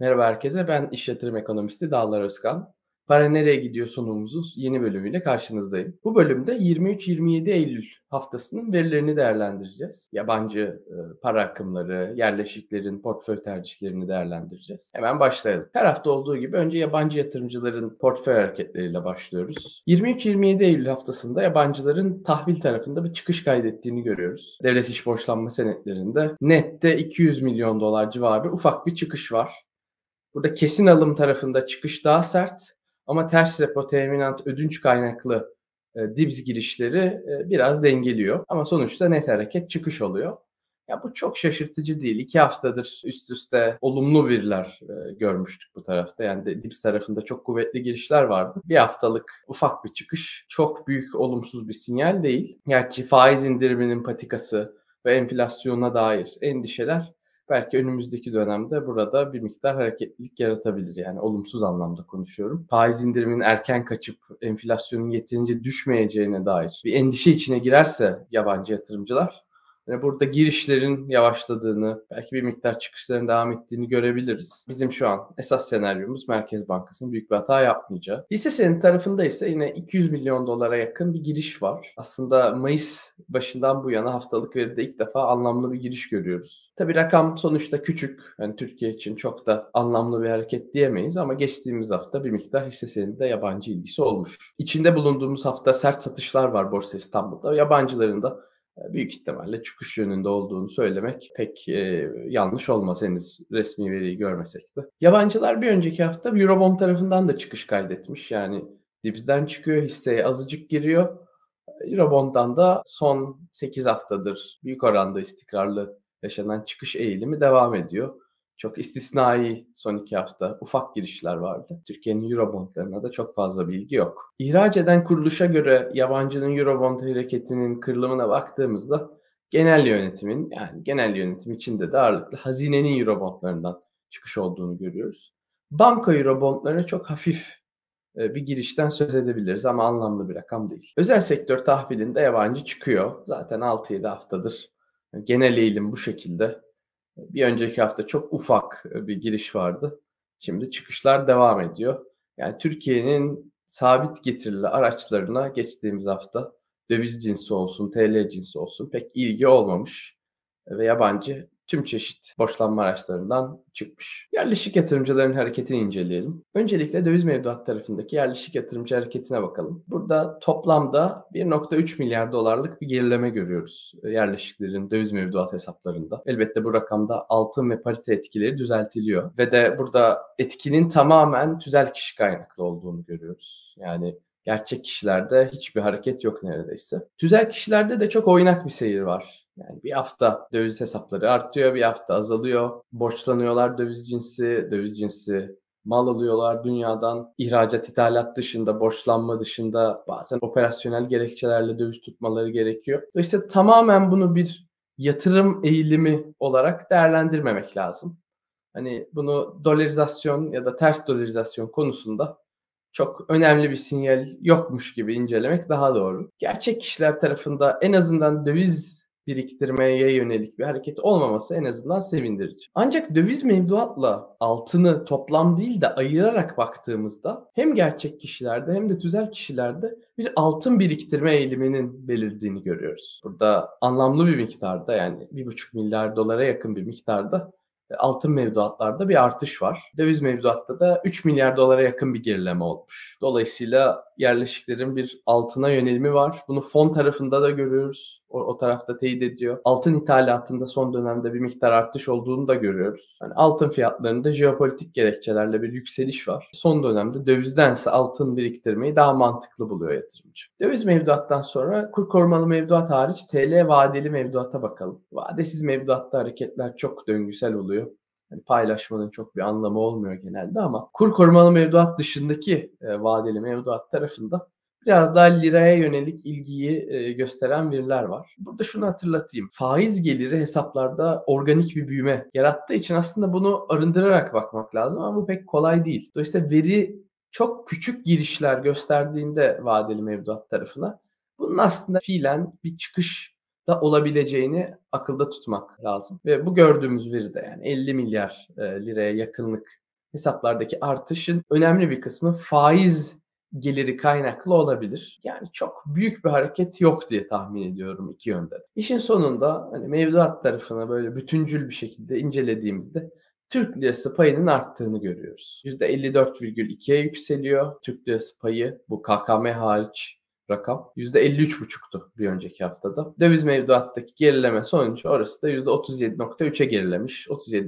Merhaba herkese, ben iş yatırım ekonomisti Dağlar Özkan. Para Nereye Gidiyor sunumumuzun yeni bölümüyle karşınızdayım. Bu bölümde 23-27 Eylül haftasının verilerini değerlendireceğiz. Yabancı para akımları, yerleşiklerin portföy tercihlerini değerlendireceğiz. Hemen başlayalım. Her hafta olduğu gibi önce yabancı yatırımcıların portföy hareketleriyle başlıyoruz. 23-27 Eylül haftasında yabancıların tahvil tarafında bir çıkış kaydettiğini görüyoruz. Devlet iş borçlanma senetlerinde nette 200 milyon dolar civarı ufak bir çıkış var. Burada kesin alım tarafında çıkış daha sert ama ters repo, teminat, ödünç kaynaklı, dibs girişleri, biraz dengeliyor ama sonuçta net hareket çıkış oluyor. Ya, bu çok şaşırtıcı değil. 2 haftadır üst üste olumlu veriler, görmüştük bu tarafta. Yani dibs tarafında çok kuvvetli girişler vardı. Bir haftalık ufak bir çıkış çok büyük olumsuz bir sinyal değil. Gerçi faiz indiriminin patikası ve enflasyona dair endişeler belki önümüzdeki dönemde burada bir miktar hareketlilik yaratabilir. Yani olumsuz anlamda konuşuyorum. Faiz indiriminin erken kaçıp enflasyonun yeterince düşmeyeceğine dair bir endişe içine girerse yabancı yatırımcılar, burada girişlerin yavaşladığını, belki bir miktar çıkışların devam ettiğini görebiliriz. Bizim şu an esas senaryomuz Merkez Bankası'nın büyük bir hata yapmayacağı. Hisse senedi tarafında ise yine 200 milyon dolara yakın bir giriş var. Aslında Mayıs başından bu yana haftalık veride ilk defa anlamlı bir giriş görüyoruz. Tabii rakam sonuçta küçük. Yani Türkiye için çok da anlamlı bir hareket diyemeyiz ama geçtiğimiz hafta bir miktar hisse senedinde yabancı ilgisi olmuş. İçinde bulunduğumuz hafta sert satışlar var Borsa İstanbul'da. Yabancıların da büyük ihtimalle çıkış yönünde olduğunu söylemek pek, yanlış olmaz henüz resmi veriyi görmesek de. Yabancılar bir önceki hafta Eurobond tarafından da çıkış kaydetmiş. Yani dibden çıkıyor, hisseye azıcık giriyor. Eurobond'dan da son 8 haftadır büyük oranda istikrarlı yaşanan çıkış eğilimi devam ediyor. Çok istisnai son 2 hafta ufak girişler vardı. Türkiye'nin Eurobond'larına da çok fazla bilgi yok. İhraç eden kuruluşa göre yabancının Eurobond hareketinin kırılımına baktığımızda genel yönetim içinde de ağırlıklı hazinenin Eurobond'larından çıkış olduğunu görüyoruz. Banka Eurobond'larına çok hafif bir girişten söz edebiliriz ama anlamlı bir rakam değil. Özel sektör tahvilinde yabancı çıkıyor. Zaten 6-7 haftadır genel eğilim bu şekilde. Bir önceki hafta çok ufak bir giriş vardı. Şimdi çıkışlar devam ediyor. Yani Türkiye'nin sabit getirili araçlarına geçtiğimiz hafta döviz cinsi olsun, TL cinsi olsun pek ilgi olmamış ve yabancı tüm çeşit borçlanma araçlarından çıkmış. Yerleşik yatırımcıların hareketini inceleyelim. Öncelikle döviz mevduat tarafındaki yerleşik yatırımcı hareketine bakalım. Burada toplamda 1,3 milyar dolarlık bir gerileme görüyoruz yerleşiklerin döviz mevduat hesaplarında. Elbette bu rakamda altın ve parite etkileri düzeltiliyor ve de burada etkinin tamamen tüzel kişi kaynaklı olduğunu görüyoruz. Yani gerçek kişilerde hiçbir hareket yok neredeyse. Tüzel kişilerde de çok oynak bir seyir var. Yani bir hafta döviz hesapları artıyor, bir hafta azalıyor. Borçlanıyorlar döviz cinsi mal alıyorlar dünyadan. İhracat, ithalat dışında, borçlanma dışında bazen operasyonel gerekçelerle döviz tutmaları gerekiyor. Dolayısıyla tamamen bunu bir yatırım eğilimi olarak değerlendirmemek lazım. Hani bunu dolarizasyon ya da ters dolarizasyon konusunda çok önemli bir sinyal yokmuş gibi incelemek daha doğru. Gerçek kişiler tarafında en azından döviz biriktirmeye yönelik bir hareket olmaması en azından sevindirici. Ancak döviz mevduatla altını toplam değil de ayırarak baktığımızda hem gerçek kişilerde hem de tüzel kişilerde bir altın biriktirme eğiliminin belirdiğini görüyoruz. Burada anlamlı bir miktarda yani 1,5 milyar dolara yakın bir miktarda altın mevduatlarda bir artış var. Döviz mevduatta da 3 milyar dolara yakın bir gerileme olmuş. Dolayısıyla yerleşiklerin bir altına yönelimi var. Bunu fon tarafında da görüyoruz. O tarafta teyit ediyor. Altın ithalatında son dönemde bir miktar artış olduğunu da görüyoruz. Yani altın fiyatlarında jeopolitik gerekçelerle bir yükseliş var. Son dönemde dövizdense altın biriktirmeyi daha mantıklı buluyor yatırımcı. Döviz mevduattan sonra kur korumalı mevduat hariç TL vadeli mevduata bakalım. Vadesiz mevduatta hareketler çok döngüsel oluyor. Hani paylaşmanın çok bir anlamı olmuyor genelde ama kur korumalı mevduat dışındaki vadeli mevduat tarafında biraz daha liraya yönelik ilgiyi gösteren veriler var. Burada şunu hatırlatayım. Faiz geliri hesaplarda organik bir büyüme yarattığı için aslında bunu arındırarak bakmak lazım ama bu pek kolay değil. Dolayısıyla veri çok küçük girişler gösterdiğinde vadeli mevduat tarafına bunun aslında fiilen bir çıkış da olabileceğini akılda tutmak lazım. Ve bu gördüğümüz veri de yani 50 milyar liraya yakınlık hesaplardaki artışın önemli bir kısmı faiz geliri kaynaklı olabilir. Yani çok büyük bir hareket yok diye tahmin ediyorum iki yönde. İşin sonunda hani mevduat tarafına böyle bütüncül bir şekilde incelediğimizde Türk lirası payının arttığını görüyoruz. %54,2'ye yükseliyor Türk lirası payı, bu KKM hariç rakam. %53,5'tu bir önceki haftada. Döviz mevduattaki gerileme sonucu orası da %37,3'e gerilemiş.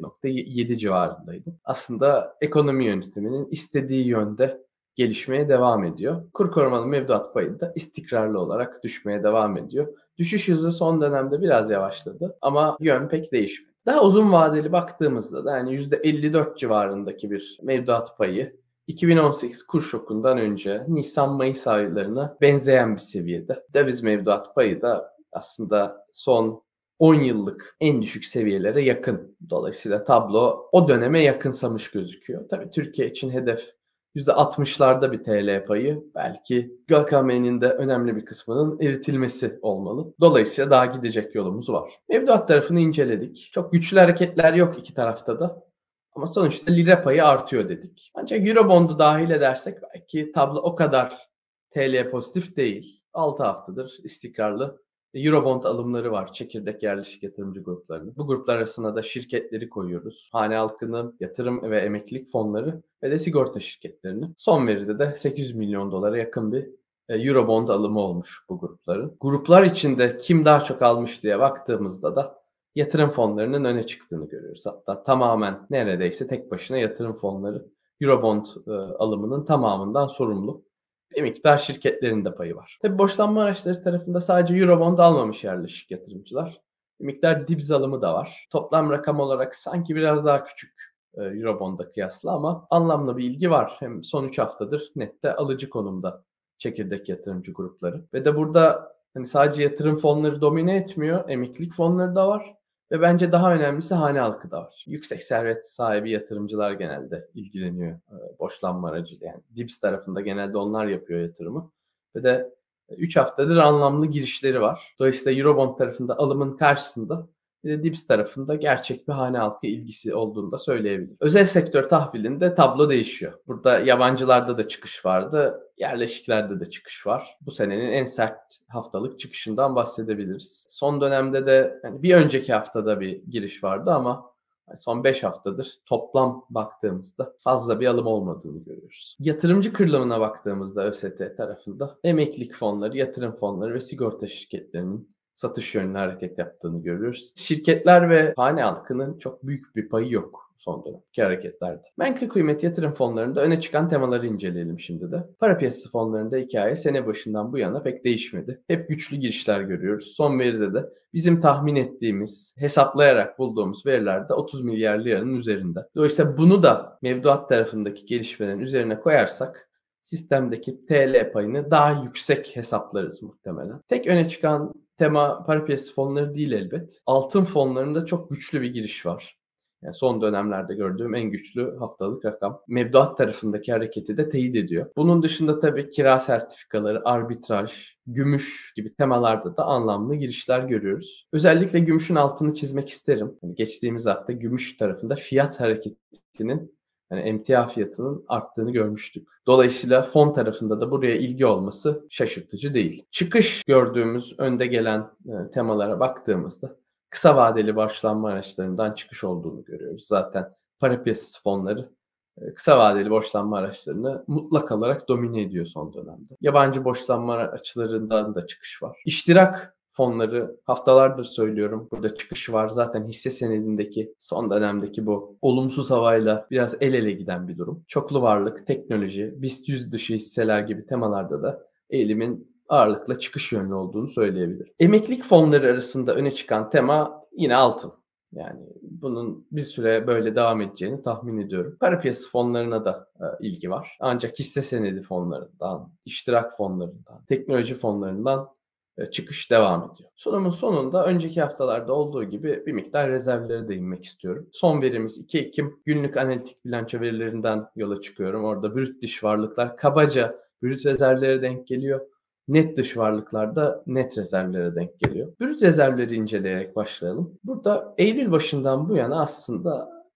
37,7 civarındaydı. Aslında ekonomi yönetiminin istediği yönde gelişmeye devam ediyor. Kur korumalı mevduat payı da istikrarlı olarak düşmeye devam ediyor. Düşüş hızı son dönemde biraz yavaşladı ama yön pek değişmedi. Daha uzun vadeli baktığımızda da yani %54 civarındaki bir mevduat payı 2018 kur şokundan önce Nisan-Mayıs aylarına benzeyen bir seviyede. Döviz mevduat payı da aslında son 10 yıllık en düşük seviyelere yakın. Dolayısıyla tablo o döneme yakınsamış gözüküyor. Tabii Türkiye için hedef %60'larda bir TL payı, belki KKM'nin de önemli bir kısmının eritilmesi olmalı. Dolayısıyla daha gidecek yolumuz var. Mevduat tarafını inceledik. Çok güçlü hareketler yok iki tarafta da. Ama sonuçta lira payı artıyor dedik. Ancak Eurobond'u dahil edersek belki tablo o kadar TL pozitif değil. 6 haftadır istikrarlı Eurobond alımları var çekirdek yerleşik yatırımcı gruplarının. Bu gruplar arasına da şirketleri koyuyoruz. Hane halkının yatırım ve emeklilik fonları ve de sigorta şirketlerini. Son veride de 800 milyon dolara yakın bir Eurobond alımı olmuş bu grupların. Gruplar içinde kim daha çok almış diye baktığımızda da yatırım fonlarının öne çıktığını görüyoruz. Hatta tamamen neredeyse tek başına yatırım fonları Eurobond alımının tamamından sorumlu. Bir miktar şirketlerin de payı var. Tabii borçlanma araçları tarafında sadece Eurobond almamış yerleşik yatırımcılar. Bir miktar DIBS alımı da var. Toplam rakam olarak sanki biraz daha küçük Eurobond'a kıyasla ama anlamlı bir ilgi var. Hem son 3 haftadır nette alıcı konumda çekirdek yatırımcı grupları. Ve de burada hani sadece yatırım fonları domine etmiyor. Emeklilik fonları da var. Ve bence daha önemlisi hane halkı da var. Yüksek servet sahibi yatırımcılar genelde ilgileniyor borçlanma aracıyla. Yani DIBS tarafında genelde onlar yapıyor yatırımı. Ve de 3 haftadır anlamlı girişleri var. Dolayısıyla Eurobond tarafında alımın karşısında bir de DIBS tarafında gerçek bir hane halkı ilgisi olduğunu da söyleyebilirim. Özel sektör tahvilinde tablo değişiyor. Burada yabancılarda da çıkış vardı. Yerleşiklerde de çıkış var. Bu senenin en sert haftalık çıkışından bahsedebiliriz. Son dönemde de yani bir önceki haftada bir giriş vardı ama son 5 haftadır toplam baktığımızda fazla bir alım olmadığını görüyoruz. Yatırımcı kırılımına baktığımızda ÖST tarafında emeklilik fonları, yatırım fonları ve sigorta şirketlerinin satış yönlü hareket yaptığını görüyoruz. Şirketler ve hane halkının çok büyük bir payı yok son dönemki hareketlerde. Menkul kıymet yatırım fonlarında öne çıkan temaları inceleyelim şimdi de. Para piyasası fonlarında hikaye sene başından bu yana pek değişmedi. Hep güçlü girişler görüyoruz. Son veride de bizim tahmin ettiğimiz, hesaplayarak bulduğumuz verilerde 30 milyar liranın üzerinde. Dolayısıyla bunu da mevduat tarafındaki gelişmelerin üzerine koyarsak sistemdeki TL payını daha yüksek hesaplarız muhtemelen. Tek öne çıkan tema para piyasası fonları değil elbet. Altın fonlarında çok güçlü bir giriş var. Yani son dönemlerde gördüğüm en güçlü haftalık rakam. Mevduat tarafındaki hareketi de teyit ediyor. Bunun dışında tabii kira sertifikaları, arbitraj, gümüş gibi temalarda da anlamlı girişler görüyoruz. Özellikle gümüşün altını çizmek isterim. Yani geçtiğimiz hafta gümüş tarafında fiyat hareketinin yani emtia fiyatının arttığını görmüştük. Dolayısıyla fon tarafında da buraya ilgi olması şaşırtıcı değil. Çıkış gördüğümüz önde gelen temalara baktığımızda kısa vadeli borçlanma araçlarından çıkış olduğunu görüyoruz. Zaten para piyasası fonları kısa vadeli borçlanma araçlarını mutlak olarak domine ediyor son dönemde. Yabancı borçlanma araçlarından da çıkış var. İştirak fonları haftalardır söylüyorum. Burada çıkış var. Zaten hisse senedindeki son dönemdeki bu olumsuz havayla biraz el ele giden bir durum. Çoklu varlık, teknoloji, BIST 100 dışı hisseler gibi temalarda da eğilimin ağırlıkla çıkış yönlü olduğunu söyleyebilirim. Emeklilik fonları arasında öne çıkan tema yine altın. Yani bunun bir süre böyle devam edeceğini tahmin ediyorum. Para piyasası fonlarına da ilgi var. Ancak hisse senedi fonlarından, iştirak fonlarından, teknoloji fonlarından çıkış devam ediyor. Sunumun sonunda önceki haftalarda olduğu gibi bir miktar rezervlere değinmek istiyorum. Son verimiz 2 Ekim. Günlük analitik bilanço verilerinden yola çıkıyorum. Orada brüt dış varlıklar kabaca brüt rezervlere denk geliyor. Net dış varlıklarda net rezervlere denk geliyor. Brüt rezervleri inceleyerek başlayalım. Burada Eylül başından bu yana aslında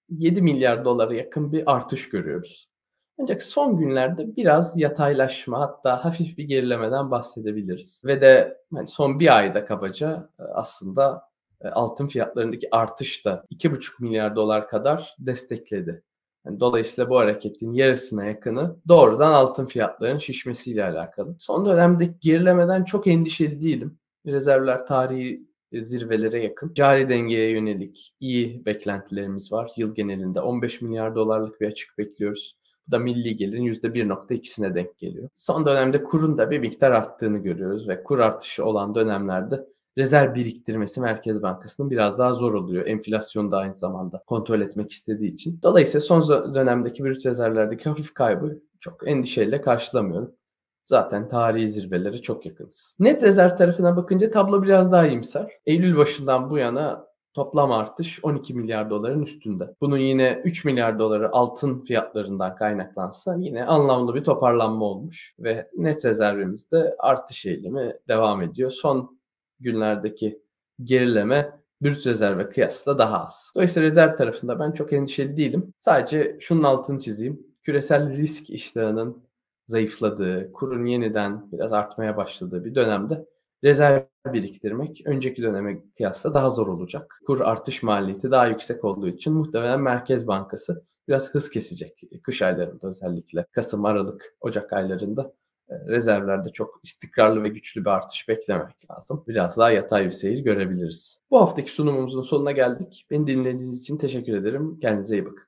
7 milyar dolara yakın bir artış görüyoruz. Ancak son günlerde biraz yataylaşma, hatta hafif bir gerilemeden bahsedebiliriz. Ve de hani son bir ayda kabaca aslında altın fiyatlarındaki artış da 2,5 milyar dolar kadar destekledi. Yani dolayısıyla bu hareketin yarısına yakını doğrudan altın fiyatlarının şişmesiyle alakalı. Son dönemdeki gerilemeden çok endişeli değilim. Rezervler tarihi zirvelere yakın. Cari dengeye yönelik iyi beklentilerimiz var. Yıl genelinde 15 milyar dolarlık bir açık bekliyoruz. Bu da milli gelirin %1,2'sine denk geliyor. Son dönemde kurun da bir miktar arttığını görüyoruz ve kur artışı olan dönemlerde rezerv biriktirmesi Merkez Bankası'nın biraz daha zor oluyor. Enflasyonu da aynı zamanda kontrol etmek istediği için. Dolayısıyla son dönemdeki brüt rezervlerdeki hafif kaybı çok endişeyle karşılamıyorum. Zaten tarihi zirvelere çok yakınız. Net rezerv tarafına bakınca tablo biraz daha iyimser. Eylül başından bu yana toplam artış 12 milyar doların üstünde. Bunun yine 3 milyar doları altın fiyatlarından kaynaklansa yine anlamlı bir toparlanma olmuş ve net rezervimizde artış eğilimi devam ediyor. Son günlerdeki gerileme brüt rezerve kıyasla daha az. Dolayısıyla rezerv tarafında ben çok endişeli değilim. Sadece şunun altını çizeyim. Küresel risk iştahının zayıfladığı, kurun yeniden biraz artmaya başladığı bir dönemde rezerv biriktirmek önceki döneme kıyasla daha zor olacak. Kur artış maliyeti daha yüksek olduğu için muhtemelen Merkez Bankası biraz hız kesecek. Kış aylarında özellikle Kasım, Aralık, Ocak aylarında rezervlerde çok istikrarlı ve güçlü bir artış beklememek lazım. Biraz daha yatay bir seyir görebiliriz. Bu haftaki sunumumuzun sonuna geldik. Beni dinlediğiniz için teşekkür ederim. Kendinize iyi bakın.